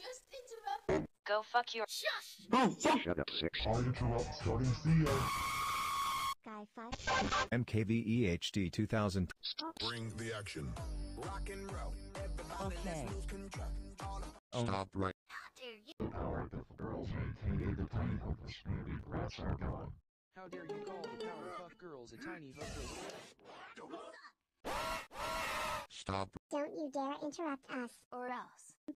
just interrupted. Go fuck your. Shush! Oh, fuck! Shut up, 6. Hard interrupt starting CEO. Guy 5. MKVEHD 2000. Bring the action. Rock and roll. Everybody Okay. let's lose control. Stop right. How dare you? The Powerpuff Girls aka the tiny hopeless baby rats are gone. How dare you call the Powerpuff Girls a tiny hopeless? Stop. Don't you dare interrupt us. Or else.